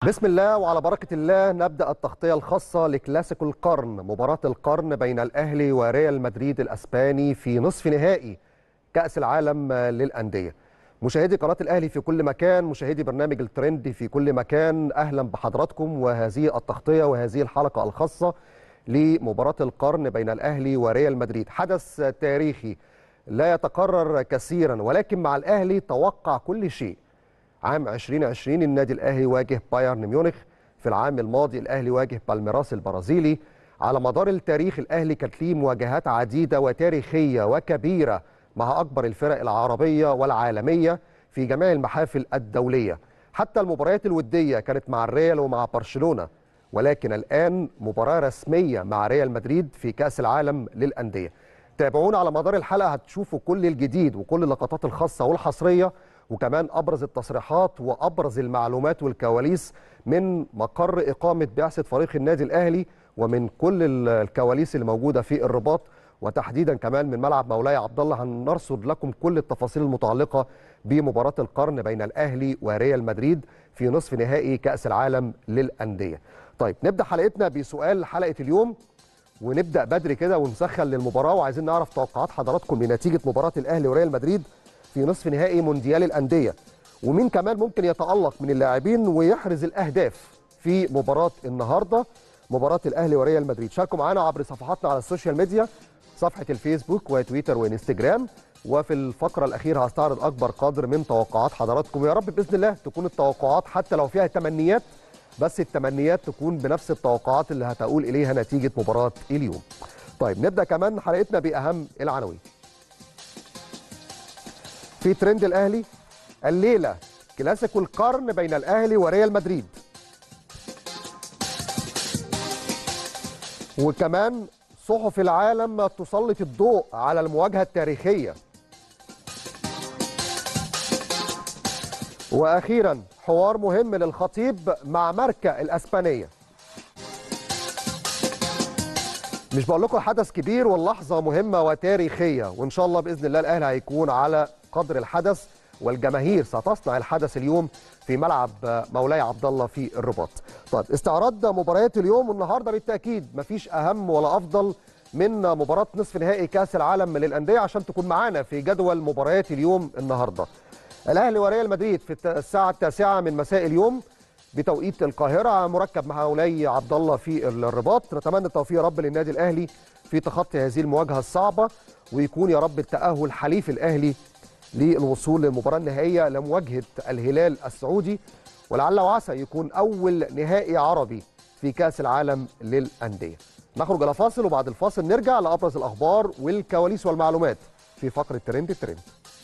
بسم الله وعلى بركة الله نبدأ التغطية الخاصة لكلاسيكو القرن، مباراة القرن بين الأهلي وريال مدريد الأسباني في نصف نهائي كأس العالم للأندية. مشاهدي قناة الأهلي في كل مكان، مشاهدي برنامج الترند في كل مكان، أهلا بحضراتكم وهذه التغطية وهذه الحلقة الخاصة لمباراة القرن بين الأهلي وريال مدريد. حدث تاريخي لا يتكرر كثيرا، ولكن مع الأهلي توقع كل شيء. عام 2020 النادي الأهلي واجه بايرن ميونخ، في العام الماضي الأهلي واجه بالميراس البرازيلي. على مدار التاريخ الأهلي كانت ليه مواجهات عديدة وتاريخية وكبيرة مع أكبر الفرق العربية والعالمية في جميع المحافل الدولية. حتى المباريات الودية كانت مع الريال ومع برشلونة، ولكن الآن مباراة رسمية مع ريال مدريد في كأس العالم للأندية. تابعونا على مدار الحلقة هتشوفوا كل الجديد وكل اللقطات الخاصة والحصرية، وكمان أبرز التصريحات وأبرز المعلومات والكواليس من مقر إقامة بعثة فريق النادي الأهلي، ومن كل الكواليس اللي موجودة في الرباط، وتحديدا كمان من ملعب مولاي عبد الله. هنرصد لكم كل التفاصيل المتعلقة بمباراة القرن بين الأهلي وريال مدريد في نصف نهائي كأس العالم للأندية. طيب نبدأ حلقتنا بسؤال حلقة اليوم، ونبدأ بدري كده ونسخن للمباراة، وعايزين نعرف توقعات حضراتكم لنتيجة مباراة الأهلي وريال مدريد في نصف نهائي مونديال الأندية، ومين كمان ممكن يتألق من اللاعبين ويحرز الأهداف في مباراة النهاردة، مباراة الأهلي وريال مدريد. شاركوا معنا عبر صفحاتنا على السوشيال ميديا، صفحة الفيسبوك وتويتر وانستجرام، وفي الفقرة الأخيرة هستعرض أكبر قدر من توقعات حضراتكم. ويا رب بإذن الله تكون التوقعات حتى لو فيها تمنيات، بس التمنيات تكون بنفس التوقعات اللي هتقول إليها نتيجة مباراة اليوم. طيب نبدأ كمان حلقتنا بأهم العناوين. في ترند الأهلي الليلة كلاسيكو القرن بين الأهلي وريال مدريد، وكمان صحف العالم تسلط الضوء على المواجهة التاريخية، وأخيرا حوار مهم للخطيب مع ماركا الأسبانية. مش بقول لكم حدث كبير واللحظة مهمة وتاريخية، وإن شاء الله بإذن الله الأهلي هيكون على قدر الحدث، والجماهير ستصنع الحدث اليوم في ملعب مولاي عبد الله في الرباط. طيب استعراض مباريات اليوم والنهارده بالتأكيد مفيش أهم ولا أفضل من مباراة نصف نهائي كأس العالم للأندية عشان تكون معانا في جدول مباريات اليوم النهارده. الأهلي وريال مدريد في الساعة 9 من مساء اليوم بتوقيت القاهرة، مركب مع مولاي عبد الله في الرباط. نتمنى التوفيق يا رب للنادي الأهلي في تخطي هذه المواجهة الصعبة، ويكون يا رب التأهل حليف الأهلي للوصول للمباراة النهائية لمواجهة الهلال السعودي، ولعل وعسى يكون أول نهائي عربي في كأس العالم للأندية. نخرج إلى فاصل، وبعد الفاصل نرجع لأبرز الأخبار والكواليس والمعلومات في فقرة ترند الترند.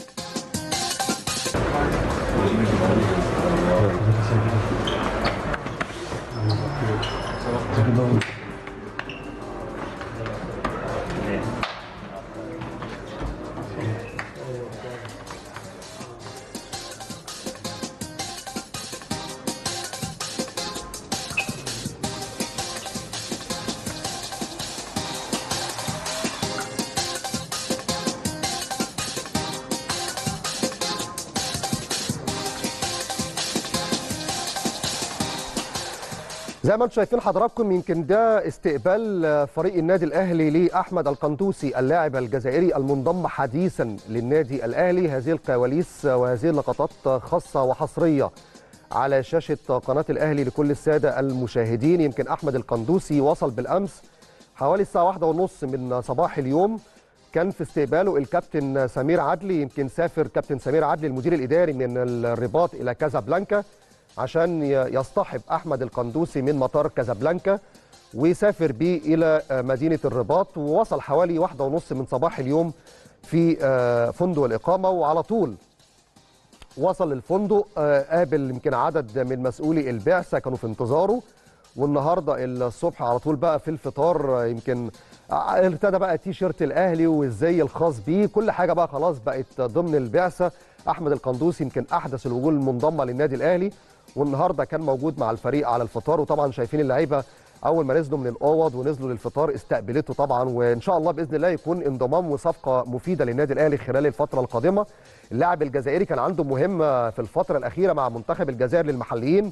زي ما انتم شايفين حضراتكم، يمكن ده استقبال فريق النادي الاهلي لاحمد القندوسي اللاعب الجزائري المنضم حديثا للنادي الاهلي. هذه الكواليس وهذه اللقطات خاصه وحصريه على شاشه قناه الاهلي لكل الساده المشاهدين. يمكن احمد القندوسي وصل بالامس حوالي الساعه 1:30 من صباح اليوم، كان في استقباله الكابتن سمير عدلي. يمكن سافر كابتن سمير عدلي المدير الاداري من الرباط الى كازابلانكا عشان يصطحب أحمد القندوسي من مطار كازابلانكا ويسافر به إلى مدينة الرباط، ووصل حوالي 1:30 من صباح اليوم في فندق الإقامة، وعلى طول وصل للفندق. قابل يمكن عدد من مسؤولي البعثة كانوا في انتظاره، والنهارده الصبح على طول بقى في الفطار يمكن ارتدى بقى تيشيرت الأهلي والزي الخاص بيه، كل حاجة بقى خلاص بقت ضمن البعثة. أحمد القندوسي يمكن أحدث الوجوه المنضمة للنادي الأهلي، والنهارده كان موجود مع الفريق على الفطار. وطبعا شايفين اللعيبه اول ما نزلوا من الاوض ونزلوا للفطار استقبلته طبعا، وان شاء الله باذن الله يكون انضمام وصفقه مفيده للنادي الاهلي خلال الفتره القادمه. اللاعب الجزائري كان عنده مهمه في الفتره الاخيره مع منتخب الجزائر للمحليين،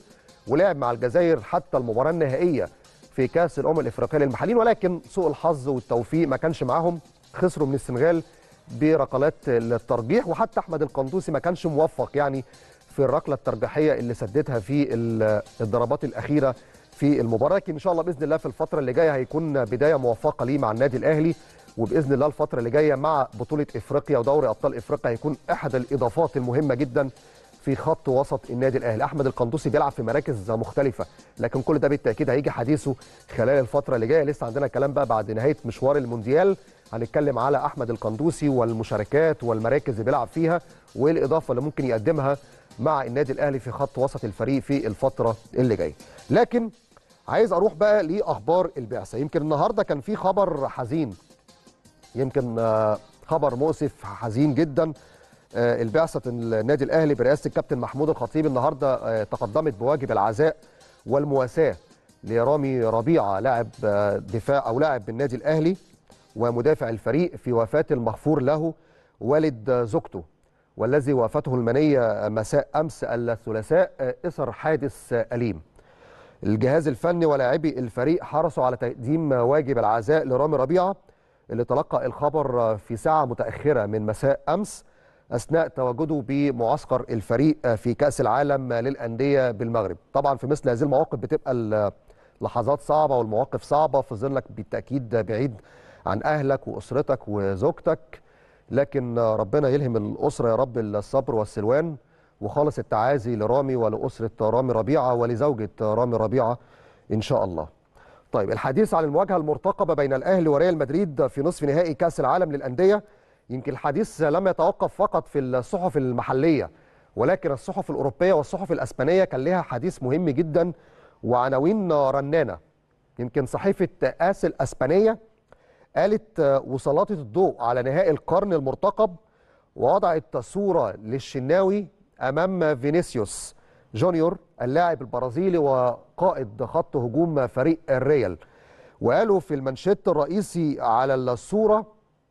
ولعب مع الجزائر حتى المباراه النهائيه في كاس الامم الافريقيه للمحليين، ولكن سوء الحظ والتوفيق ما كانش معاهم، خسروا من السنغال بركلات الترجيح. وحتى احمد القندوسي ما كانش موفق يعني في الركله الترجيحيه اللي سددها في الضربات الاخيره في المباراه. لكن ان شاء الله باذن الله في الفتره اللي جايه هيكون بدايه موفقه ليه مع النادي الاهلي، وباذن الله الفتره اللي جايه مع بطوله افريقيا ودوري ابطال افريقيا هيكون احد الاضافات المهمه جدا في خط وسط النادي الاهلي. احمد القندوسي بيلعب في مراكز مختلفه، لكن كل ده بالتاكيد هيجي حديثه خلال الفتره اللي جايه. لسه عندنا كلام بقى بعد نهايه مشوار المونديال، هنتكلم على احمد القندوسي والمشاركات والمراكز اللي بيلعب فيها وايه الاضافه اللي ممكن يقدمها مع النادي الاهلي في خط وسط الفريق في الفتره اللي جايه. لكن عايز اروح بقى لاخبار البعثه. يمكن النهارده كان في خبر حزين، يمكن خبر مؤسف حزين جدا. البعثه النادي الاهلي برئاسه الكابتن محمود الخطيب النهارده تقدمت بواجب العزاء والمواساه لرامي ربيعه لاعب دفاع او لاعب بالنادي الاهلي ومدافع الفريق في وفاه المغفور له والد زوجته، والذي وافته المنيه مساء امس الثلاثاء اثر حادث اليم. الجهاز الفني ولاعبي الفريق حرصوا على تقديم واجب العزاء لرامي ربيعه اللي تلقى الخبر في ساعه متاخره من مساء امس اثناء تواجده بمعسكر الفريق في كاس العالم للانديه بالمغرب. طبعا في مثل هذه المواقف بتبقى اللحظات صعبه والمواقف صعبه في ظلك بالتاكيد بعيد عن اهلك واسرتك وزوجتك، لكن ربنا يلهم الاسره يا رب الصبر والسلوان، وخالص التعازي لرامي ولاسره رامي ربيعه ولزوجه رامي ربيعه ان شاء الله. طيب الحديث عن المواجهه المرتقبه بين الاهلي وريال مدريد في نصف نهائي كاس العالم للانديه. يمكن الحديث لم يتوقف فقط في الصحف المحليه، ولكن الصحف الاوروبيه والصحف الاسبانيه كان لها حديث مهم جدا وعناوين رنانه. يمكن صحيفه آس الاسبانيه قالت وسلطت الضوء على نهائي القرن المرتقب، ووضعت صوره للشناوي امام فينيسيوس جونيور اللاعب البرازيلي وقائد خط هجوم فريق الريال. وقالوا في المنشط الرئيسي على الصوره: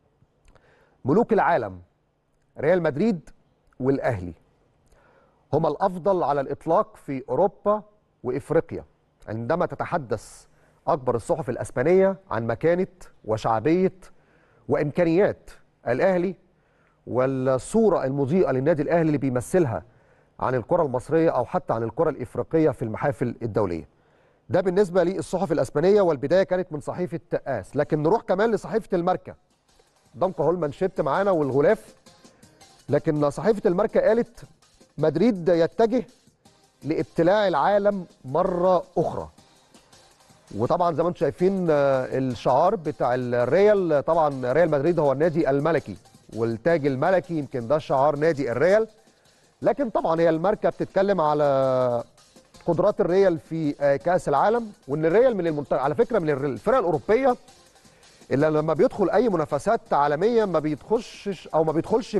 ملوك العالم ريال مدريد والاهلي هما الافضل على الاطلاق في اوروبا وافريقيا. عندما تتحدث اكبر الصحف الاسبانيه عن مكانه وشعبيه وامكانيات الاهلي والصوره المضيئه للنادي الاهلي اللي بيمثلها عن الكره المصريه او حتى عن الكره الافريقيه في المحافل الدوليه. ده بالنسبه للصحف الاسبانيه، والبدايه كانت من صحيفه آس. لكن نروح كمان لصحيفه الماركا. ضمك اهو المانشيت معانا والغلاف. لكن صحيفه الماركا قالت: مدريد يتجه لابتلاع العالم مره اخرى. وطبعا زي ما انتم شايفين الشعار بتاع الريال، طبعا ريال مدريد هو النادي الملكي والتاج الملكي، يمكن ده شعار نادي الريال. لكن طبعا هي الماركا بتتكلم على قدرات الريال في كاس العالم، وان الريال من على فكره من الفرق الاوروبيه اللي لما بيدخل اي منافسات عالميه ما بيدخلش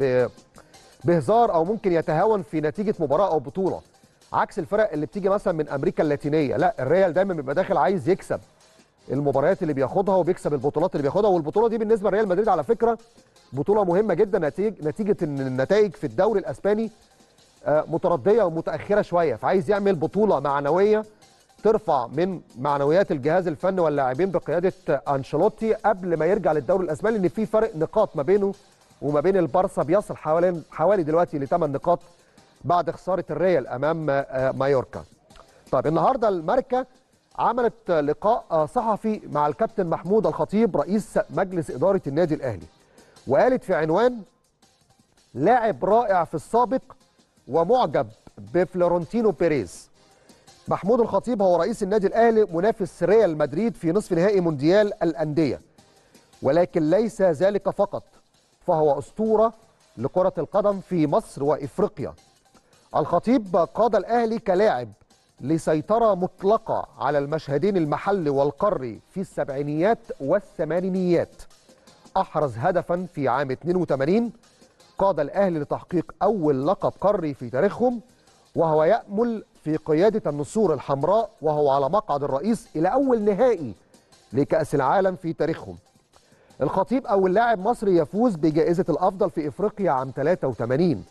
بهزار او ممكن يتهاون في نتيجه مباراه او بطوله، عكس الفرق اللي بتيجي مثلا من امريكا اللاتينيه. لا، الريال دايما بيبقى داخل عايز يكسب المباريات اللي بياخدها وبيكسب البطولات اللي بياخدها. والبطوله دي بالنسبه لريال مدريد على فكره بطوله مهمه جدا، نتيجه ان النتائج في الدوري الاسباني مترديه ومتاخره شويه، فعايز يعمل بطوله معنويه ترفع من معنويات الجهاز الفني واللاعبين بقياده انشيلوتي قبل ما يرجع للدوري الاسباني، لان في فرق نقاط ما بينه وما بين البارسا بيصل حوالي دلوقتي ل8 نقاط بعد خساره الريال امام مايوركا. طيب النهارده الماركا عملت لقاء صحفي مع الكابتن محمود الخطيب رئيس مجلس اداره النادي الاهلي، وقالت في عنوان: لاعب رائع في السابق ومعجب بفلورنتينو بيريز. محمود الخطيب هو رئيس النادي الاهلي منافس ريال مدريد في نصف نهائي مونديال الانديه، ولكن ليس ذلك فقط، فهو اسطوره لكره القدم في مصر وافريقيا. الخطيب قاد الاهلي كلاعب لسيطره مطلقه على المشهدين المحلي والقاري في السبعينيات والثمانينيات. احرز هدفا في عام 82، قاد الاهلي لتحقيق اول لقب قاري في تاريخهم، وهو يأمل في قيادة النسور الحمراء وهو على مقعد الرئيس إلى أول نهائي لكأس العالم في تاريخهم. الخطيب أول لاعب مصري يفوز بجائزة الأفضل في إفريقيا عام 83،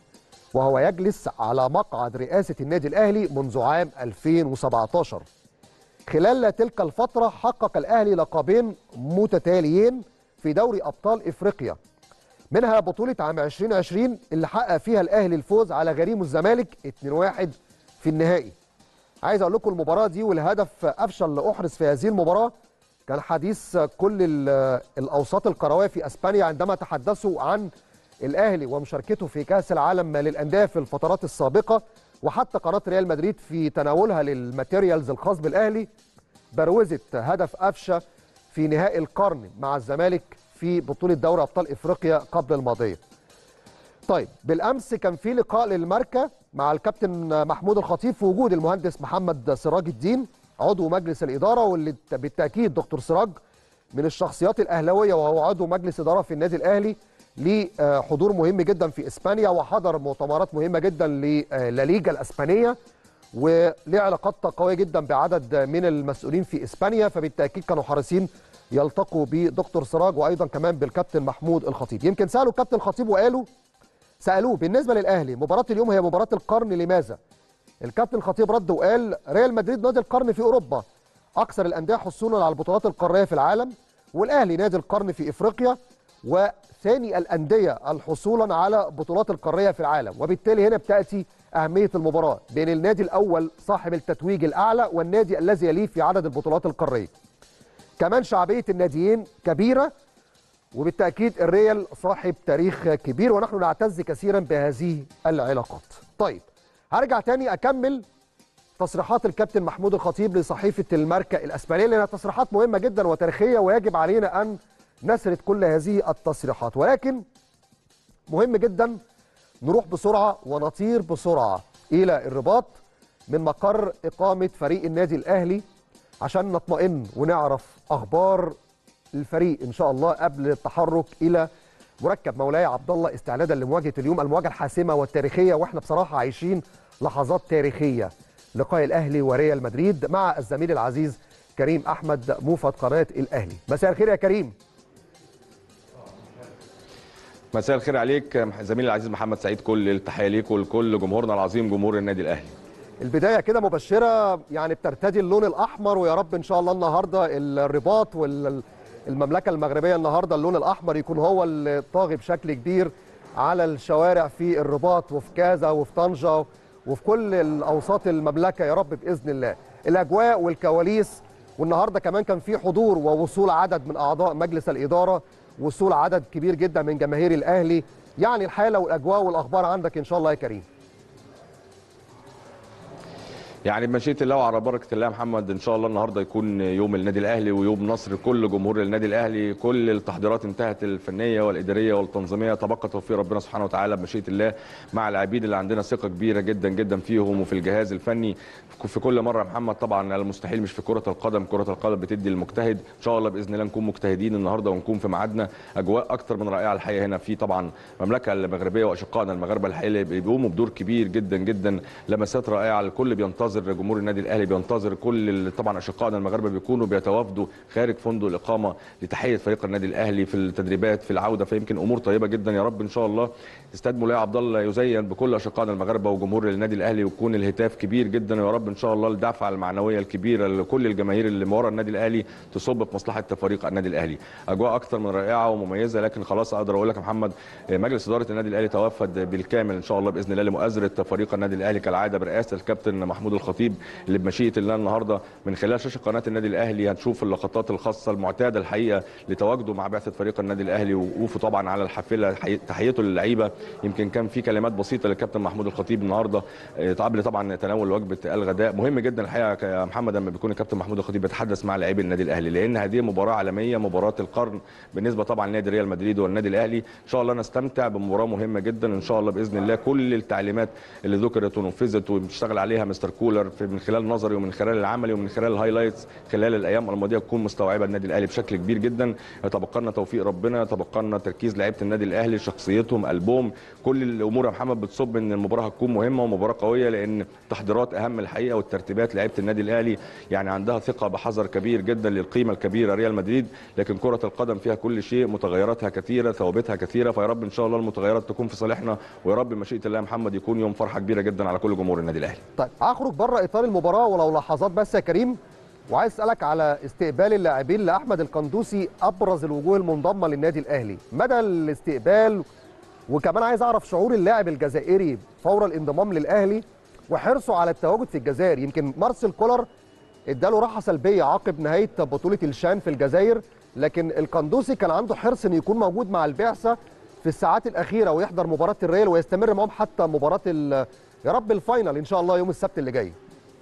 وهو يجلس على مقعد رئاسة النادي الأهلي منذ عام 2017. خلال تلك الفترة حقق الأهلي لقبين متتاليين في دوري أبطال إفريقيا، منها بطولة عام 2020 اللي حقق فيها الأهلي الفوز على غريمه الزمالك 2-1 في النهائي. عايز أقول لكم المباراة دي والهدف أفشل اللي أحرز في هذه المباراة كان حديث كل الأوساط الكروية في أسبانيا عندما تحدثوا عن الأهلي ومشاركته في كأس العالم للأندية في الفترات السابقة، وحتى قناة ريال مدريد في تناولها للماتيريالز الخاص بالأهلي بروزت هدف أفشة في نهائي القرن مع الزمالك في بطولة دوري أبطال إفريقيا قبل الماضية. طيب بالأمس كان في لقاء للماركة مع الكابتن محمود الخطيب في وجود المهندس محمد سراج الدين عضو مجلس الإدارة، واللي بالتأكيد دكتور سراج من الشخصيات الأهلاوية وهو عضو مجلس إدارة في النادي الأهلي، ليه حضور مهم جدا في إسبانيا وحضر مؤتمرات مهمة جدا للليجا الأسبانية، وليه علاقات قوية جدا بعدد من المسؤولين في إسبانيا، فبالتأكيد كانوا حريصين يلتقوا بدكتور سراج وأيضا كمان بالكابتن محمود الخطيب. يمكن سألوا الكابتن الخطيب سألوه بالنسبة للأهلي مباراة اليوم هي مباراة القرن لماذا؟ الكابتن الخطيب رد وقال ريال مدريد نادي القرن في أوروبا، أكثر الأندية حصولا على البطولات القارية في العالم، والأهلي نادي القرن في إفريقيا وثاني الأندية الحصولا على بطولات القارية في العالم، وبالتالي هنا بتأتي أهمية المباراة بين النادي الأول صاحب التتويج الأعلى والنادي الذي يليه في عدد البطولات القارية. كمان شعبية الناديين كبيرة، وبالتأكيد الريال صاحب تاريخ كبير ونحن نعتز كثيرا بهذه العلاقات. طيب هرجع تاني أكمل تصريحات الكابتن محمود الخطيب لصحيفة الماركة الأسبانية، لأنها تصريحات مهمة جدا وتاريخية ويجب علينا أن نسرد كل هذه التصريحات، ولكن مهم جدا نروح بسرعة ونطير بسرعة إلى الرباط من مقر إقامة فريق النادي الأهلي عشان نطمئن ونعرف أخبار الفريق إن شاء الله قبل التحرك إلى مركب مولاي عبد الله استعدادا لمواجهة اليوم المواجهة الحاسمة والتاريخية، وإحنا بصراحة عايشين لحظات تاريخية، لقاء الأهلي وريال مدريد مع الزميل العزيز كريم أحمد موفد قناة الأهلي. مساء الخير يا كريم. مساء الخير عليك زميلي العزيز محمد سعيد، كل التحيه ليك ولكل جمهورنا العظيم جمهور النادي الاهلي. البدايه كده مبشره، يعني بترتدي اللون الاحمر، ويا رب ان شاء الله النهارده الرباط والمملكه المغربيه النهارده اللون الاحمر يكون هو الطاغي بشكل كبير على الشوارع في الرباط وفي كازا وفي طنجه وفي كل الاوساط المملكه يا رب باذن الله. الاجواء والكواليس، والنهارده كمان كان في حضور ووصول عدد من اعضاء مجلس الاداره، وصول عدد كبير جدا من جماهير الاهلي، يعني الحاله والاجواء والاخبار عندك ان شاء الله يا كريم. يعني بمشيئة الله وعلى بركة الله يا محمد ان شاء الله النهارده يكون يوم النادي الاهلي ويوم نصر كل جمهور النادي الاهلي. كل التحضيرات انتهت، الفنيه والاداريه والتنظيميه، تبقى توفيق ربنا سبحانه وتعالى بمشيئة الله مع اللاعبين اللي عندنا ثقه كبيره جدا جدا فيهم وفي الجهاز الفني في كل مره يا محمد. طبعا المستحيل مش في كره القدم، كره القدم بتدي المجتهد، ان شاء الله باذن الله نكون مجتهدين النهارده ونكون في ميعادنا. اجواء اكتر من رائعه الحقيقه هنا في طبعا المملكه المغربيه واشقائنا المغاربه الحقيقه بيقوموا بدور كبير جدا جدا، لمسات رائعه. الكل بينتظر، جمهور النادي الاهلي بينتظر، كل طبعا اشقائنا المغاربه بيكونوا بيتوافدوا خارج فندق الاقامه لتحيه فريق النادي الاهلي في التدريبات في العوده، فيمكن امور طيبه جدا. يا رب ان شاء الله استاد مولاي عبد الله يزين بكل اشقائنا المغاربه وجمهور النادي الاهلي، ويكون الهتاف كبير جدا، ويا رب ان شاء الله الدفعه المعنويه الكبيره لكل الجماهير اللي ورا النادي الاهلي تصب في مصلحه فريق النادي الاهلي. اجواء اكتر من رائعه ومميزه، لكن خلاص اقدر اقول لك يا محمد مجلس اداره النادي الاهلي توفد بالكامل ان شاء الله باذن الله لمؤازره فريق النادي الاهلي كالعاده برئاسه الكابتن محمود الخطيب، اللي بمشيئه الله النهارده من خلال شاشه قناه النادي الاهلي هنشوف اللقطات الخاصه المعتاده الحقيقه لتواجده مع بعثه فريق النادي الاهلي ووقوفه طبعا على الحافله، تحيته للعيبه. يمكن كان في كلمات بسيطه للكابتن محمود الخطيب النهارده قبل طبعا تناول وجبه الغداء. مهم جدا الحقيقه يا محمد لما بيكون الكابتن محمود الخطيب بيتحدث مع لاعبي النادي الاهلي، لان هذه مباراه عالميه، مباراه القرن بالنسبه طبعا لنادي ريال مدريد والنادي الاهلي. ان شاء الله نستمتع بمباراه مهمه جدا ان شاء الله باذن الله. كل التعليمات اللي ذكرت ونفذت وبيشتغل عليها مستر كولر كولر من خلال نظري ومن خلال العملي ومن خلال الهايلايتس خلال الايام الماضيه تكون مستوعبه النادي الاهلي بشكل كبير جدا. يتبقى لنا توفيق ربنا، يتبقى لنا تركيز لعيبه النادي الاهلي، شخصيتهم، قلبهم، كل الامور يا محمد بتصب ان المباراه هتكون مهمه ومباراه قويه، لان التحضيرات اهم الحقيقه والترتيبات. لعيبه النادي الاهلي يعني عندها ثقه بحذر كبير جدا للقيمه الكبيره ريال مدريد، لكن كره القدم فيها كل شيء، متغيراتها كثيره، ثوابتها كثيره، فيا رب ان شاء الله المتغيرات تكون في صالحنا، ويا رب مشيئه الله يا محمد يكون يوم فرحه كبيره جدا على كل جمهور النادي الاهلي. طيب هخرج بره اطار المباراه ولو لحظات بس يا كريم، وعايز اسالك على استقبال اللاعبين لاحمد القندوسي، ابرز الوجوه المنضمه للنادي الاهلي، مدى الاستقبال، وكمان عايز اعرف شعور اللاعب الجزائري فور الانضمام للاهلي وحرصه على التواجد في الجزائر. يمكن مارسيل كولر اداله راحه سلبيه عقب نهايه بطوله الشان في الجزائر، لكن القندوسي كان عنده حرص انه يكون موجود مع البعثه في الساعات الاخيره ويحضر مباراه الريال ويستمر معهم حتى مباراه يا رب الفاينل ان شاء الله يوم السبت اللي جاي.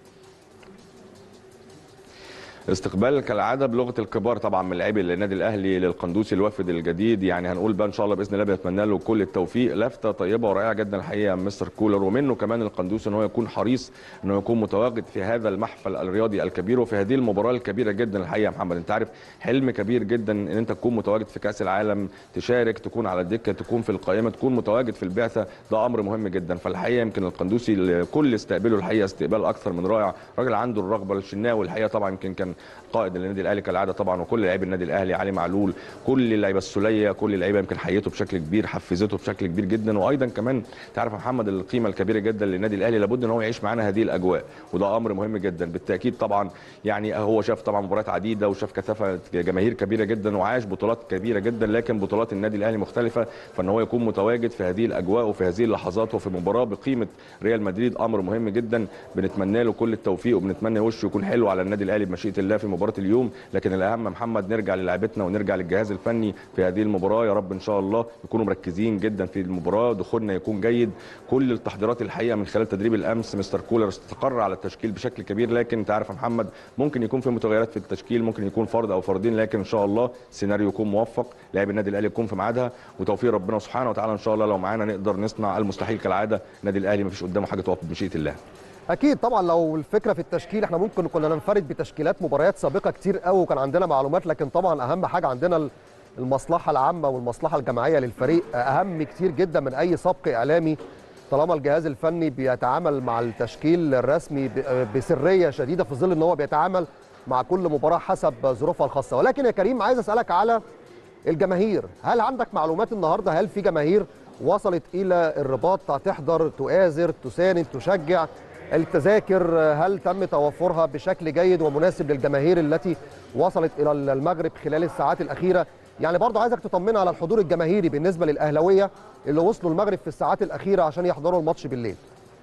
استقبال كالعاده بلغه الكبار طبعا من لاعبي النادي الاهلي للقندوسي الوافد الجديد، يعني هنقول بقى ان شاء الله باذن الله بنتمنى له كل التوفيق. لفته طيبه ورائعه جدا الحقيقه مستر كولر، ومنه كمان القندوسي ان هو يكون حريص انه يكون متواجد في هذا المحفل الرياضي الكبير وفي هذه المباراه الكبيره جدا الحقيقه يا محمد. انت عارف حلم كبير جدا ان انت تكون متواجد في كاس العالم، تشارك، تكون على الدكه، تكون في القائمه، تكون متواجد في البعثه، ده امر مهم جدا. فالحقيقه يمكن القندوسي كل استقباله الحقيقه استقبال اكثر من رائع، راجل عنده الرغبه. الشناوي الحقيقه طبعا يمكن كان قائد النادي الاهلي كالعاده طبعا، وكل لاعبي النادي الاهلي، علي معلول، كل اللعيبه السوليه، كل اللعيبه يمكن حيته بشكل كبير، حفزته بشكل كبير جدا. وايضا كمان تعرف يا محمد القيمه الكبيره جدا للنادي الاهلي، لابد ان هو يعيش معانا هذه الاجواء، وده امر مهم جدا بالتاكيد. طبعا يعني هو شاف طبعا مباريات عديده وشاف كثافه جماهير كبيره جدا وعاش بطولات كبيره جدا، لكن بطولات النادي الاهلي مختلفه، فان هو يكون متواجد في هذه الاجواء وفي هذه اللحظات وفي مباراه بقيمه ريال مدريد امر مهم جدا. بنتمنى له كل التوفيق وبنتمنى وشه يكون حلو على النادي الاهلي بمشيئه الله في مباراه اليوم. لكن الاهم محمد نرجع للاعبتنا ونرجع للجهاز الفني في هذه المباراه، يا رب ان شاء الله يكونوا مركزين جدا في المباراه، دخولنا يكون جيد. كل التحضيرات الحقيقه من خلال تدريب الامس مستر كولر استقر على التشكيل بشكل كبير، لكن انت عارف يا محمد ممكن يكون في متغيرات في التشكيل، ممكن يكون فرد او فردين، لكن ان شاء الله السيناريو يكون موفق، لاعب النادي الاهلي يكون في ميعادها، وتوفيق ربنا سبحانه وتعالى ان شاء الله لو معانا نقدر نصنع المستحيل كالعاده. النادي الاهلي ما فيش قدامه حاجه توقف بمشيئه الله. اكيد طبعا لو الفكره في التشكيل احنا ممكن كنا ننفرد بتشكيلات مباريات سابقه كتير قوي وكان عندنا معلومات، لكن طبعا اهم حاجه عندنا المصلحه العامه والمصلحه الجماعيه للفريق اهم كتير جدا من اي سبق اعلامي، طالما الجهاز الفني بيتعامل مع التشكيل الرسمي بسريه شديده في ظل ان هو بيتعامل مع كل مباراه حسب ظروفها الخاصه. ولكن يا كريم عايز اسالك على الجماهير، هل عندك معلومات النهارده هل في جماهير وصلت الى الرباط تحضر تؤازر تساند تشجع؟ التذاكر هل تم توفرها بشكل جيد ومناسب للجماهير التي وصلت الى المغرب خلال الساعات الاخيره؟ يعني برضه عايزك تطمنا على الحضور الجماهيري بالنسبه للاهلاويه اللي وصلوا المغرب في الساعات الاخيره عشان يحضروا الماتش بالليل.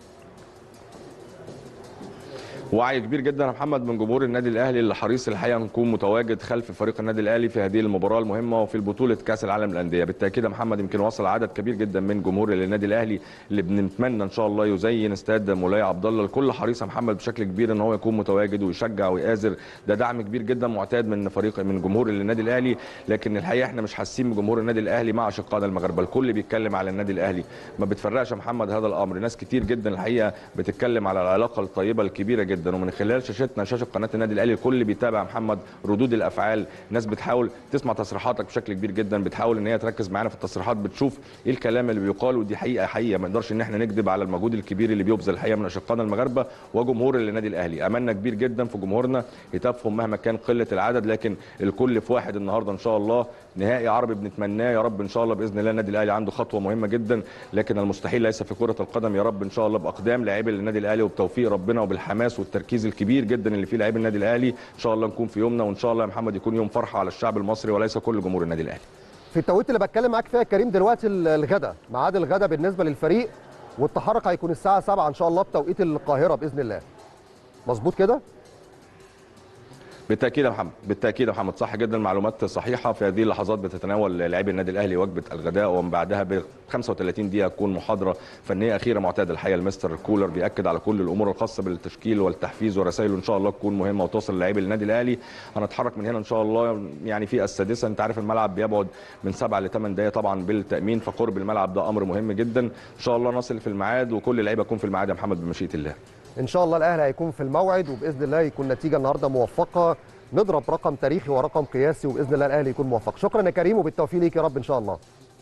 وعي كبير جدا يا محمد من جمهور النادي الاهلي اللي حريص الحقيقه نكون متواجد خلف فريق النادي الاهلي في هذه المباراه المهمه وفي البطوله كاس العالم للانديه. بالتاكيد يا محمد يمكن وصل عدد كبير جدا من جمهور النادي الاهلي اللي بنتمنى ان شاء الله يزين استاد مولاي عبد الله. الكل حريص يا محمد بشكل كبير ان هو يكون متواجد ويشجع ويآزر، ده دعم كبير جدا معتاد من جمهور النادي الاهلي. لكن الحقيقه احنا مش حاسين بجمهور النادي الاهلي مع اشقائنا المغاربه، الكل بيتكلم على النادي الاهلي، ما بتفرقش يا محمد هذا الامر. ناس كتير جدا الحقيقه بتتكلم على العلاقه الطيبه الكبيره جدا، ومن خلال شاشه قناه النادي الاهلي الكل بيتابع يا محمد ردود الافعال، الناس بتحاول تسمع تصريحاتك بشكل كبير جدا، بتحاول ان هي تركز معانا في التصريحات، بتشوف ايه الكلام اللي بيقال، ودي حقيقه ما نقدرش ان احنا نكذب على المجهود الكبير اللي بيبذل الحقيقه من اشقائنا المغاربه وجمهور النادي الاهلي. املنا كبير جدا في جمهورنا، هتافهم مهما كان قله العدد، لكن الكل في واحد النهارده ان شاء الله. نهائي عربي بنتمناه يا رب ان شاء الله باذن الله. النادي الاهلي عنده خطوه مهمه جدا، لكن المستحيل ليس في كره القدم. يا رب ان شاء الله باقدام لاعبي النادي الاهلي وبتوفيق ربنا وبالحماس والتركيز الكبير جدا اللي فيه لاعبي النادي الاهلي ان شاء الله نكون في يومنا، وان شاء الله يا محمد يكون يوم فرحه على الشعب المصري وليس كل جمهور النادي الاهلي. في التوقيت اللي بتكلم معاك فيها يا كريم دلوقتي الغداء، ميعاد الغداء بالنسبه للفريق والتحرك هيكون الساعه 7 ان شاء الله بتوقيت القاهره باذن الله. مظبوط كده؟ بالتاكيد يا محمد، بالتاكيد يا محمد، صح جدا، معلومات صحيحه. في هذه اللحظات بتتناول لاعبي النادي الاهلي وجبه الغداء، ومن بعدها ب 35 دقيقه تكون محاضره فنيه اخيره معتاده. الحقيقه المستر كولر بياكد على كل الامور الخاصه بالتشكيل والتحفيز ورسائله ان شاء الله تكون مهمه وتوصل للاعبي النادي الاهلي. هنتحرك من هنا ان شاء الله يعني في السادسه، انت عارف الملعب بيبعد من 7 ل 8 دقائق طبعا بالتامين، فقرب الملعب ده امر مهم جدا. ان شاء الله نصل في الميعاد وكل اللعيبه تكون في الميعاد يا محمد بمشيئه الله. ان شاء الله الاهلي هيكون في الموعد، وباذن الله يكون نتيجه النهارده موفقه، نضرب رقم تاريخي ورقم قياسي، وباذن الله الاهلي يكون موفق. شكرا يا كريم، وبالتوفيق ليك يا رب ان شاء الله.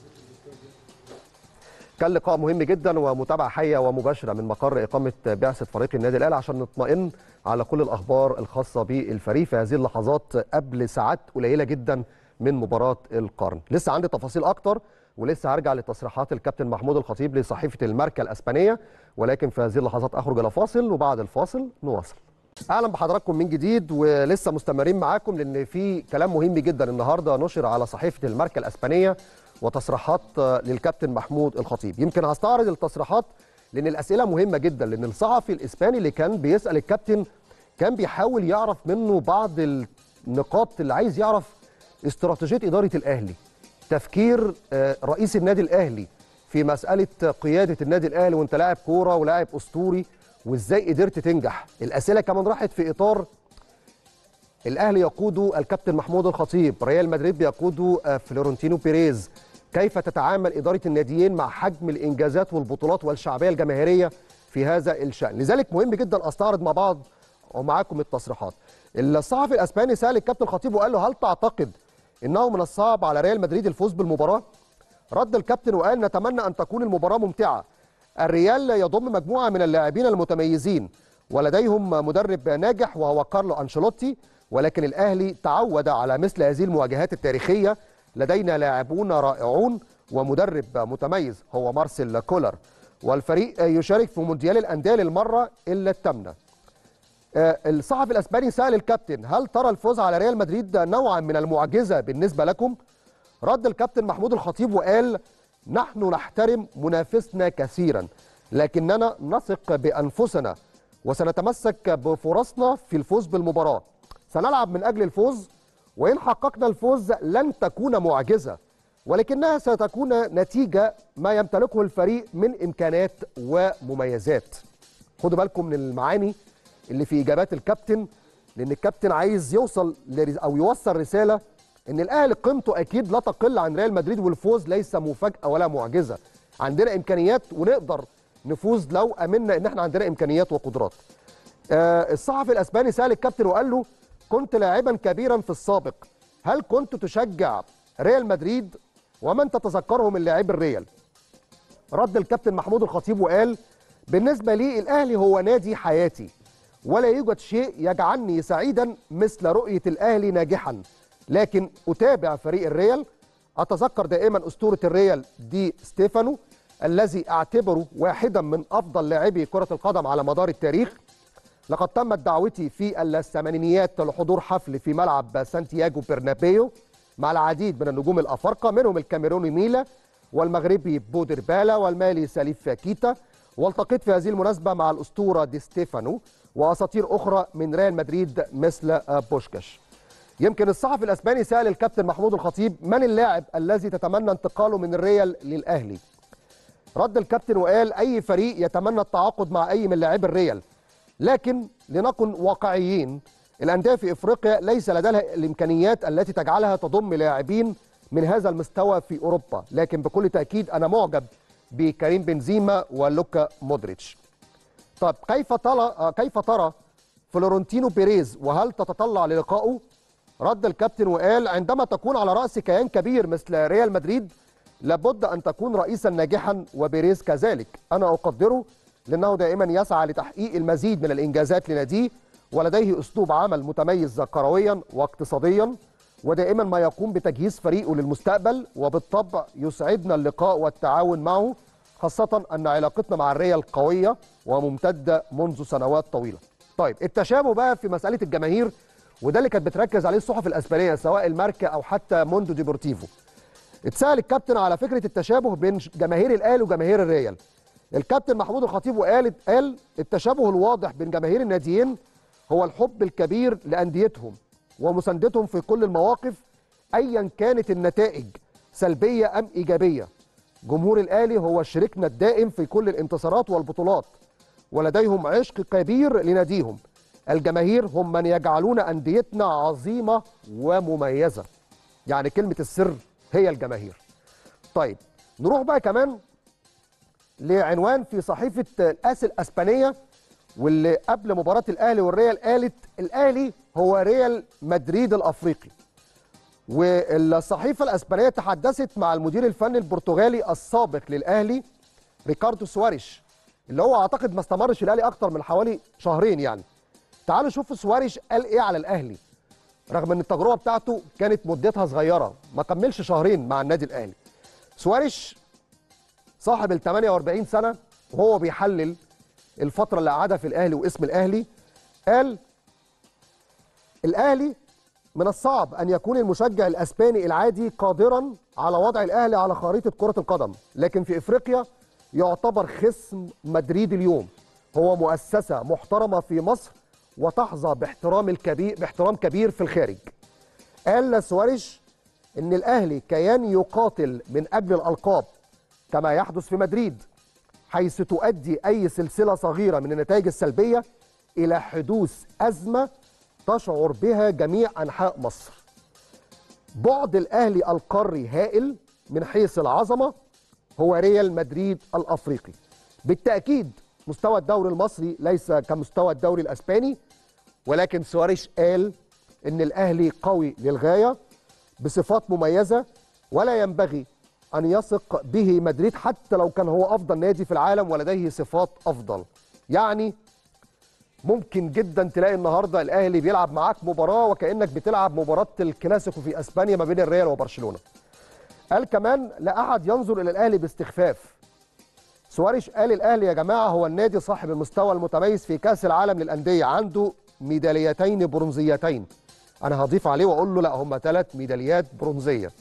كان لقاء مهم جدا ومتابعه حيه ومباشره من مقر اقامه بعثه فريق النادي الاهلي عشان نطمئن على كل الاخبار الخاصه بالفريق في هذه اللحظات قبل ساعات قليله جدا من مباراه القرن. لسه عندي تفاصيل اكتر، ولسه هرجع لتصريحات الكابتن محمود الخطيب لصحيفه الماركا الاسبانيه، ولكن في هذه اللحظات اخرج الى فاصل، وبعد الفاصل نواصل. اهلا بحضراتكم من جديد، ولسه مستمرين معاكم لان في كلام مهم جدا النهارده نشر على صحيفه الماركا الاسبانيه وتصريحات للكابتن محمود الخطيب. يمكن هستعرض التصريحات لان الاسئله مهمه جدا، لان الصحفي الاسباني اللي كان بيسال الكابتن كان بيحاول يعرف منه بعض النقاط اللي عايز يعرف استراتيجيه اداره الاهلي، تفكير رئيس النادي الاهلي في مساله قياده النادي الاهلي وانت لاعب كوره ولاعب اسطوري، وازاي قدرت تنجح. الاسئله كمان راحت في اطار الاهلي يقوده الكابتن محمود الخطيب، ريال مدريد بيقوده فلورنتينو بيريز، كيف تتعامل اداره الناديين مع حجم الانجازات والبطولات والشعبيه الجماهيريه في هذا الشان. لذلك مهم جدا استعرض مع بعض ومعاكم التصريحات. الصحفي الاسباني سال الكابتن الخطيب وقال له: هل تعتقد انه من الصعب على ريال مدريد الفوز بالمباراه؟ رد الكابتن وقال: نتمنى ان تكون المباراه ممتعه. الريال يضم مجموعه من اللاعبين المتميزين ولديهم مدرب ناجح وهو كارلو أنشيلوتي، ولكن الأهلي تعود على مثل هذه المواجهات التاريخية. لدينا لاعبون رائعون ومدرب متميز هو مارسيل كولر، والفريق يشارك في مونديال الأندية للمرة إلا الثامنة. الصحفي الأسباني سأل الكابتن: هل ترى الفوز على ريال مدريد نوعا من المعجزة بالنسبة لكم؟ رد الكابتن محمود الخطيب وقال: نحن نحترم منافسنا كثيرا، لكننا نثق بأنفسنا وسنتمسك بفرصنا في الفوز بالمباراة. سنلعب من أجل الفوز، وإن حققنا الفوز لن تكون معجزة، ولكنها ستكون نتيجة ما يمتلكه الفريق من إمكانات ومميزات. خدوا بالكم من المعاني اللي في إجابات الكابتن، لأن الكابتن عايز يوصل أو يوصل رسالة إن الأهلي قيمته أكيد لا تقل عن ريال مدريد، والفوز ليس مفاجأة ولا معجزة. عندنا إمكانيات ونقدر نفوز لو أمنا إن إحنا عندنا إمكانيات وقدرات. الصحفي الأسباني سأل الكابتن وقال له: كنت لاعبا كبيرا في السابق، هل كنت تشجع ريال مدريد؟ ومن تتذكره من لاعبي الريال؟ رد الكابتن محمود الخطيب وقال: بالنسبة لي الأهلي هو نادي حياتي، ولا يوجد شيء يجعلني سعيدا مثل رؤية الأهلي ناجحا، لكن أتابع فريق الريال. أتذكر دائما أسطورة الريال دي ستيفانو الذي أعتبره واحدا من أفضل لاعبي كرة القدم على مدار التاريخ. لقد تمت دعوتي في الثمانينيات لحضور حفل في ملعب سانتياغو برنابيو مع العديد من النجوم الأفارقة، منهم الكاميروني ميلا والمغربي بودربالا والمالي سليف كيتا، والتقيت في هذه المناسبة مع الأسطورة دي ستيفانو وأساطير أخرى من ريال مدريد مثل بوشكاش. يمكن الصحفي الأسباني سأل الكابتن محمود الخطيب: من اللاعب الذي تتمنى انتقاله من الريال للأهلي؟ رد الكابتن وقال: أي فريق يتمنى التعاقد مع أي من لاعبي الريال، لكن لنكن واقعيين، الأندية في إفريقيا ليس لديها الإمكانيات التي تجعلها تضم لاعبين من هذا المستوى في أوروبا، لكن بكل تأكيد أنا معجب بكريم بنزيما ولوكا مودريتش. طب كيف ترى فلورنتينو بيريز، وهل تتطلع للقائه؟ رد الكابتن وقال: عندما تكون على رأس كيان كبير مثل ريال مدريد لابد أن تكون رئيسا ناجحا، وبيريز كذلك. أنا أقدره لأنه دائما يسعى لتحقيق المزيد من الإنجازات لناديه، ولديه أسلوب عمل متميز كرويا واقتصاديا، ودائما ما يقوم بتجهيز فريقه للمستقبل، وبالطبع يسعدنا اللقاء والتعاون معه، خاصة أن علاقتنا مع الريال قوية وممتدة منذ سنوات طويلة. طيب التشابه بقى في مسألة الجماهير، وده اللي كانت بتركز عليه الصحف الأسبانية سواء الماركا أو حتى موندو ديبورتيفو. اتسأل الكابتن على فكرة التشابه بين جماهير الأهلي وجماهير الريال. الكابتن محمود الخطيب وقال التشابه الواضح بين جماهير الناديين هو الحب الكبير لأنديتهم ومساندتهم في كل المواقف أيا كانت النتائج سلبية أم إيجابية. جمهور الأهلي هو شريكنا الدائم في كل الانتصارات والبطولات، ولديهم عشق كبير لناديهم. الجماهير هم من يجعلون أنديتنا عظيمة ومميزة. يعني كلمة السر هي الجماهير. طيب نروح بقى كمان لعنوان في صحيفة الآس الأسبانية، واللي قبل مباراه الاهلي والريال قالت الاهلي هو ريال مدريد الافريقي. والصحيفه الاسبانيه تحدثت مع المدير الفني البرتغالي السابق للاهلي ريكاردو سواريش، اللي هو اعتقد ما استمرش الاهلي اكتر من حوالي شهرين يعني. تعالوا شوفوا سواريش قال ايه على الاهلي، رغم ان التجربه بتاعته كانت مدتها صغيره، ما كملش شهرين مع النادي الاهلي. سواريش صاحب ال 48 سنه وهو بيحلل الفتره اللي قعدها في الاهلي واسم الاهلي، قال الاهلي من الصعب ان يكون المشجع الاسباني العادي قادرا على وضع الاهلي على خريطه كره القدم، لكن في افريقيا يعتبر خصم مدريد اليوم، هو مؤسسه محترمه في مصر وتحظى باحترام كبير في الخارج. قال سواريش ان الاهلي كيان يقاتل من اجل الالقاب كما يحدث في مدريد، حيث تؤدي اي سلسله صغيره من النتائج السلبيه الى حدوث ازمه تشعر بها جميع انحاء مصر. بعد الاهلي القاري هائل من حيث العظمه، هو ريال مدريد الافريقي. بالتاكيد مستوى الدوري المصري ليس كمستوى الدوري الاسباني، ولكن سواريش قال ان الاهلي قوي للغايه بصفات مميزه، ولا ينبغي ان يثق به مدريد حتى لو كان هو افضل نادي في العالم ولديه صفات افضل. يعني ممكن جدا تلاقي النهارده الاهلي بيلعب معاك مباراه وكانك بتلعب مباراه الكلاسيكو في اسبانيا ما بين الريال وبرشلونه. قال كمان لا احد ينظر الى الاهلي باستخفاف. سواريش قال الاهلي يا جماعه هو النادي صاحب المستوى المتميز في كاس العالم للانديه، عنده ميداليتين برونزيتين. انا هضيف عليه واقول له لا، هم 3 ميداليات برونزيه.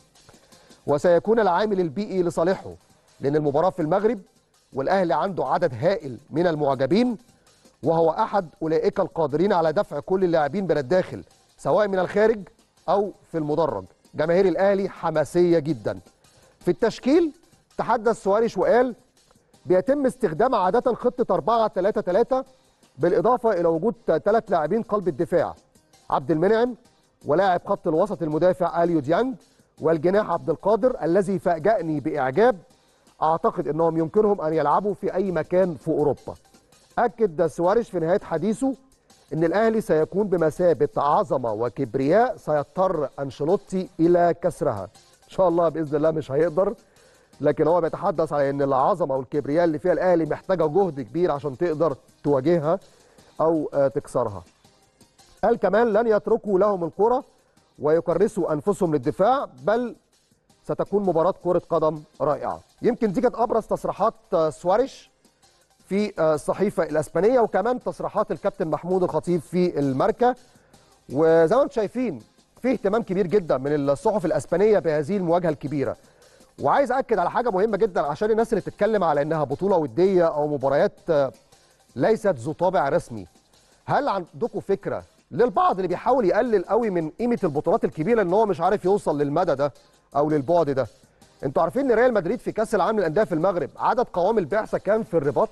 وسيكون العامل البيئي لصالحه، لان المباراه في المغرب والاهلي عنده عدد هائل من المعجبين، وهو احد اولئك القادرين على دفع كل اللاعبين من الداخل سواء من الخارج او في المدرج. جماهير الاهلي حماسيه جدا. في التشكيل تحدث سواريش وقال بيتم استخدام عاده خطه 4-3-3 بالاضافه الى وجود 3 لاعبين قلب الدفاع، عبد المنعم ولاعب خط الوسط المدافع اليو ديانج والجناح عبد القادر الذي فاجأني باعجاب. اعتقد انهم يمكنهم ان يلعبوا في اي مكان في اوروبا. اكد سواريش في نهايه حديثه ان الاهلي سيكون بمثابه عظمه وكبرياء سيضطر انشيلوتي الى كسرها. ان شاء الله باذن الله مش هيقدر، لكن هو بيتحدث على ان العظمه والكبرياء اللي فيها الاهلي محتاجه جهد كبير عشان تقدر تواجهها او تكسرها. قال كمان لن يتركوا لهم الكره ويكرسوا انفسهم للدفاع، بل ستكون مباراه كره قدم رائعه. يمكن دي كانت ابرز تصريحات سواريش في الصحيفه الاسبانيه، وكمان تصريحات الكابتن محمود الخطيب في الماركا. وزي ما انتم شايفين في اهتمام كبير جدا من الصحف الاسبانيه بهذه المواجهه الكبيره. وعايز اكد على حاجه مهمه جدا عشان الناس اللي بتتكلم على انها بطوله وديه او مباريات ليست ذو طابع رسمي. هل عندكم فكره للبعض اللي بيحاول يقلل قوي من قيمه البطولات الكبيره ان هو مش عارف يوصل للمدى ده او للبعد ده؟ انتوا عارفين ان ريال مدريد في كاس العالم للانديه في المغرب عدد قوام البعثه كان في الرباط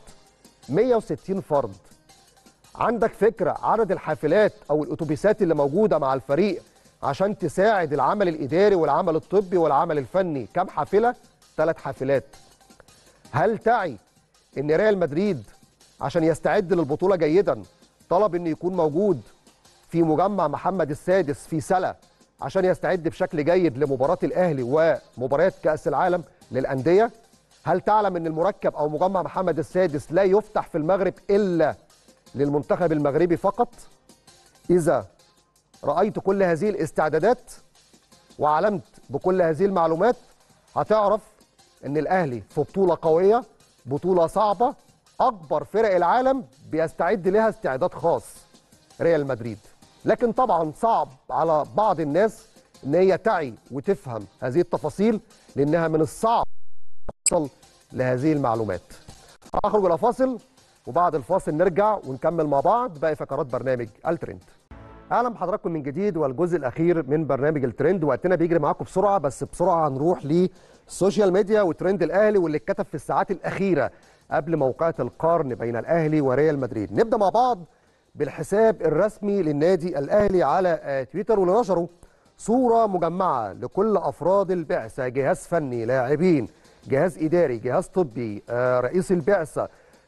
160 فرد. عندك فكره عدد الحافلات او الاتوبيسات اللي موجوده مع الفريق عشان تساعد العمل الاداري والعمل الطبي والعمل الفني كم حافله؟ 3 حافلات. هل تعي ان ريال مدريد عشان يستعد للبطوله جيدا طلب انه يكون موجود في مجمع محمد السادس في سلا عشان يستعد بشكل جيد لمباراه الاهلي ومباريات كاس العالم للانديه؟ هل تعلم ان المركب او مجمع محمد السادس لا يفتح في المغرب الا للمنتخب المغربي فقط؟ اذا رايت كل هذه الاستعدادات وعلمت بكل هذه المعلومات هتعرف ان الاهلي في بطوله قويه، بطوله صعبه، اكبر فرق العالم بيستعد لها استعداد خاص ريال مدريد. لكن طبعا صعب على بعض الناس ان هي تعي وتفهم هذه التفاصيل، لانها من الصعب توصل لهذه المعلومات. هخرج الى فاصل وبعد الفاصل نرجع ونكمل مع بعض باقي فقرات برنامج الترند. اهلا بحضراتكم من جديد والجزء الاخير من برنامج الترند. وقتنا بيجري معاكم بسرعه، بس بسرعه هنروح للسوشيال ميديا وترند الاهلي واللي اتكتب في الساعات الاخيره قبل موقعة القرن بين الاهلي وريال مدريد. نبدا مع بعض بالحساب الرسمي للنادي الاهلي على تويتر، واللي نشروا صوره مجمعه لكل افراد البعثه، جهاز فني، لاعبين، جهاز اداري، جهاز طبي، رئيس البعثه،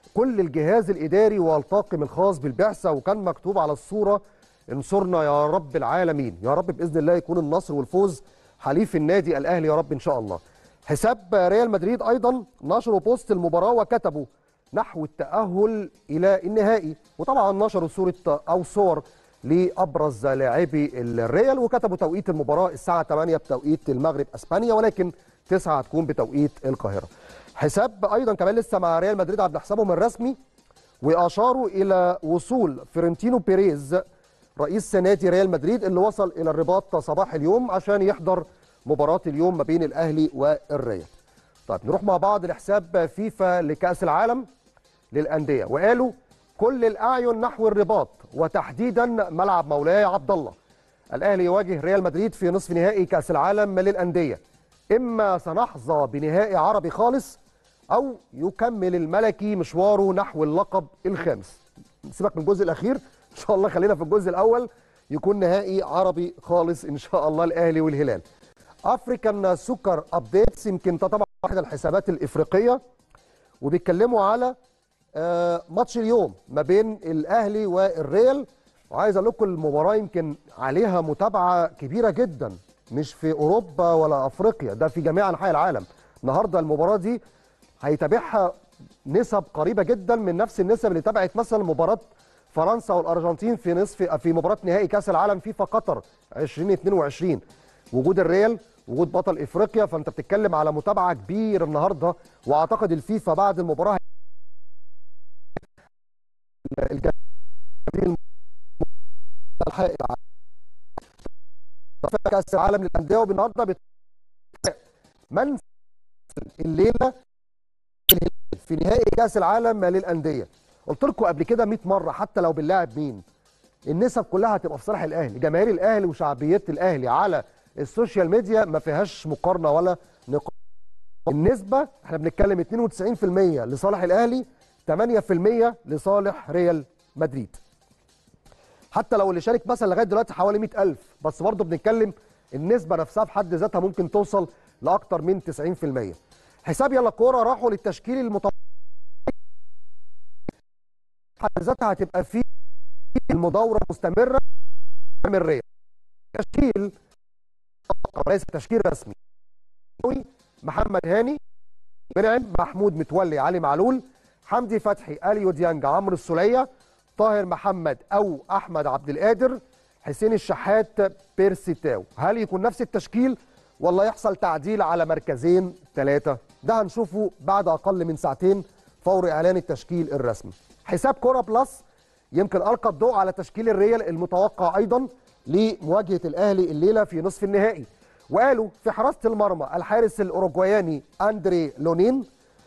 كل الجهاز الاداري والطاقم الخاص بالبعثه، وكان مكتوب على الصوره انصرنا يا رب العالمين. يا رب باذن الله يكون النصر والفوز حليف النادي الاهلي يا رب ان شاء الله. حساب ريال مدريد ايضا نشروا بوست المباراه وكتبوا نحو التاهل الى النهائي، وطبعا نشروا صوره او صور لابرز لاعبي الريال، وكتبوا توقيت المباراه الساعه 8 بتوقيت المغرب اسبانيا، ولكن 9 هتكون بتوقيت القاهره. حساب ايضا كمان لسه مع ريال مدريد عند حسابهم الرسمي، واشاروا الى وصول فيرنتينو بيريز رئيس نادي ريال مدريد اللي وصل الى الرباط صباح اليوم عشان يحضر مباراه اليوم ما بين الاهلي والريال. طيب نروح مع بعض لحساب فيفا لكأس العالم للأندية، وقالوا كل الأعين نحو الرباط وتحديدا ملعب مولاي عبد الله. الأهلي يواجه ريال مدريد في نصف نهائي كأس العالم للأندية، إما سنحظى بنهائي عربي خالص أو يكمل الملكي مشواره نحو اللقب الخامس. سيبك من الجزء الأخير، إن شاء الله خلينا في الجزء الأول يكون نهائي عربي خالص إن شاء الله الأهلي والهلال. افريكان سوكر ابديتس يمكن طبعا واحده الحسابات الافريقيه، وبيتكلموا على ماتش اليوم ما بين الاهلي والريال. وعايز اقول لكم المباراه يمكن عليها متابعه كبيره جدا، مش في اوروبا ولا افريقيا، ده في جميع انحاء العالم. النهارده المباراه دي هيتابعها نسب قريبه جدا من نفس النسب اللي تابعت مثلا مباراه فرنسا والارجنتين في مباراه نهائي كاس العالم فيفا قطر 2022. وجود الريال، وجود بطل افريقيا، فانت بتتكلم على متابعه كبيره النهارده. واعتقد الفيفا بعد المباراه كاس العالم للانديه، وبالنهارده من الليله في نهائي كاس العالم للانديه. قلت لكم قبل كده 100 مره حتى لو بنلاعب مين النسب كلها هتبقى في صالح الاهلي. جماهير الاهلي وشعبيه الاهلي على السوشيال ميديا ما فيهاش مقارنه ولا نقاش. النسبه احنا بنتكلم 92% لصالح الاهلي، 8% لصالح ريال مدريد. حتى لو اللي شارك مثلا لغايه دلوقتي حوالي 100,000، بس برضه بنتكلم النسبه نفسها في حد ذاتها ممكن توصل لاكثر من 90%. حساب يلا كوره راحوا للتشكيل المتوقع، حد ذاتها هتبقى في المدوره مستمره من الريال. تشكيل وليس تشكيل رسمي: محمد هاني، منعم، محمود متولي، علي معلول، حمدي فتحي، اليو ديانج، عمرو السوليه، طاهر محمد او احمد عبد القادر، حسين الشحات، بيرسي تاو. هل يكون نفس التشكيل ولا يحصل تعديل على مركزين ثلاثه؟ ده هنشوفه بعد اقل من ساعتين فور اعلان التشكيل الرسمي. حساب كوره بلس يمكن القى الضوء على تشكيل الريال المتوقع ايضا لمواجهه الاهلي الليله في نصف النهائي، وقالوا في حراسه المرمى الحارس الاوروجواياني اندري لونين،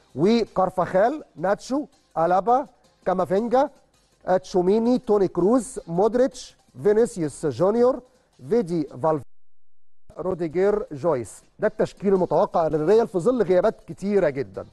وكارفاخال، ناتشو، الابا، كامافينجا، تشوميني، توني كروز، مودريتش، فينيسيوس جونيور، فيدي فالفيردي، روديجير، جويس. ده التشكيل المتوقع للريال في ظل غيابات كتيره جدا.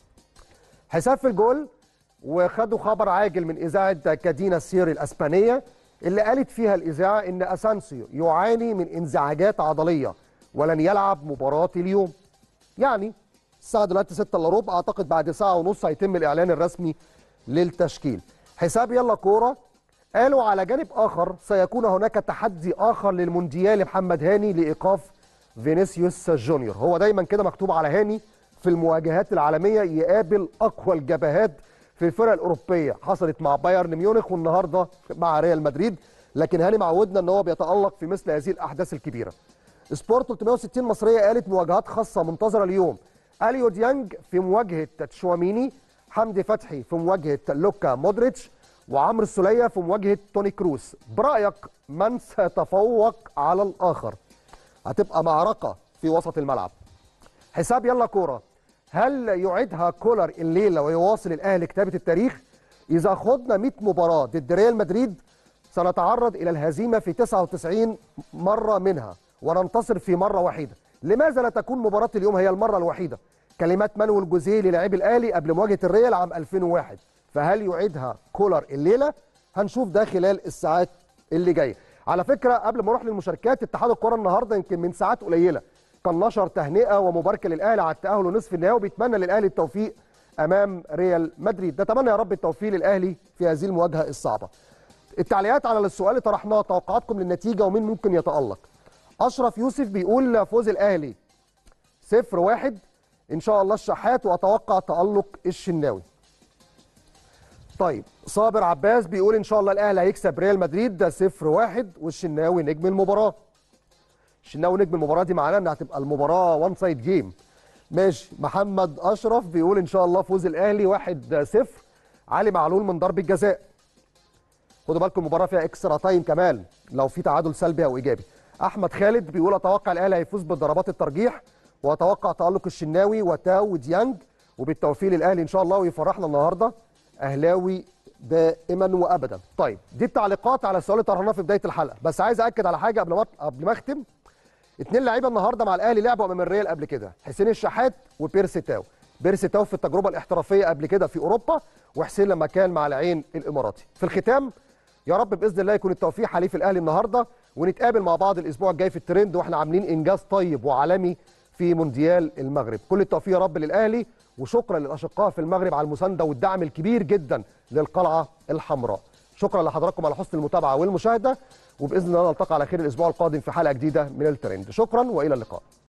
حساب في الجول، وخدوا خبر عاجل من اذاعه كادينا سير الاسبانيه اللي قالت فيها الاذاعه ان اسانسيو يعاني من انزعاجات عضليه ولن يلعب مباراه اليوم. يعني الساعه دلوقتي 6 الا ربع، اعتقد بعد ساعه ونص هيتم الاعلان الرسمي للتشكيل. حساب يلا كوره قالوا على جانب اخر سيكون هناك تحدي اخر للمونديال محمد هاني لايقاف فينيسيوس جونيور. هو دايما كده مكتوب على هاني في المواجهات العالميه يقابل اقوى الجبهات في الفرق الاوروبيه، حصلت مع بايرن ميونخ والنهارده مع ريال مدريد، لكن هاني معودنا ان هو بيتالق في مثل هذه الاحداث الكبيره. سبورت 360 مصريه قالت مواجهات خاصه منتظره اليوم: اليو ديانج في مواجهه تشواميني، حمدي فتحي في مواجهه لوكا مودريتش، وعمرو السوليه في مواجهه توني كروس. برايك من سيتفوق على الاخر؟ هتبقى معركه في وسط الملعب. حساب يلا كوره: هل يعيدها كولر الليله ويواصل الاهلي كتابه التاريخ؟ اذا خضنا 100 مباراه ضد ريال مدريد سنتعرض الى الهزيمه في 99 مره منها وننتصر في مره واحده. لماذا لا تكون مباراه اليوم هي المره الوحيده؟ كلمات مانويل جوزيه للاعبي الاهلي قبل مواجهه الريال عام 2001. فهل يعيدها كولر الليله؟ هنشوف ده خلال الساعات اللي جايه. على فكره قبل ما اروح للمشاركات، اتحاد الكره النهارده يمكن من ساعات قليله كان نشر تهنئه ومباركه للاهلي على التاهل لنصف النهائي، وبيتمنى للاهلي التوفيق امام ريال مدريد. نتمنى يا رب التوفيق للاهلي في هذه المواجهه الصعبه. التعليقات على السؤال اللي طرحناه، توقعاتكم للنتيجه ومين ممكن يتالق. اشرف يوسف بيقول فوز الاهلي 0-1 ان شاء الله الشحات، واتوقع تالق الشناوي. طيب صابر عباس بيقول ان شاء الله الاهلي هيكسب ريال مدريد ده 0-1 والشناوي نجم المباراه. الشناوي نجم المباراه دي معناه انها هتبقى المباراه وان سايد جيم. ماشي. محمد اشرف بيقول ان شاء الله فوز الاهلي 1-0 علي معلول من ضربه جزاء. خدوا بالكم المباراه فيها اكسترا تايم كمان لو في تعادل سلبي او ايجابي. احمد خالد بيقول اتوقع الاهلي هيفوز بضربات الترجيح، واتوقع تالق الشناوي وتاو وديانج، وبالتوفيق للاهلي ان شاء الله ويفرحنا النهارده اهلاوي دائما وابدا. طيب دي التعليقات على السؤال اللي طرحناه في بدايه الحلقه، بس عايز اكد على حاجه قبل ما اختم. 2 لعيبه النهارده مع الاهلي لعبوا امام الريال قبل كده، حسين الشحات وبيرسي تاو. بيرسي تاو في التجربه الاحترافيه قبل كده في اوروبا، وحسين لما كان مع العين الاماراتي. في الختام يا رب باذن الله يكون التوفيق حليف الاهلي النهارده، ونتقابل مع بعض الاسبوع الجاي في الترند واحنا عاملين انجاز طيب وعالمي في مونديال المغرب. كل التوفيق يا رب للاهلي، وشكرا للاشقاء في المغرب على المسانده والدعم الكبير جدا للقلعه الحمراء. شكرا لحضراتكم على حسن المتابعه والمشاهده، وباذن الله نلتقي على خير الاسبوع القادم في حلقه جديده من الترند. شكرا والى اللقاء.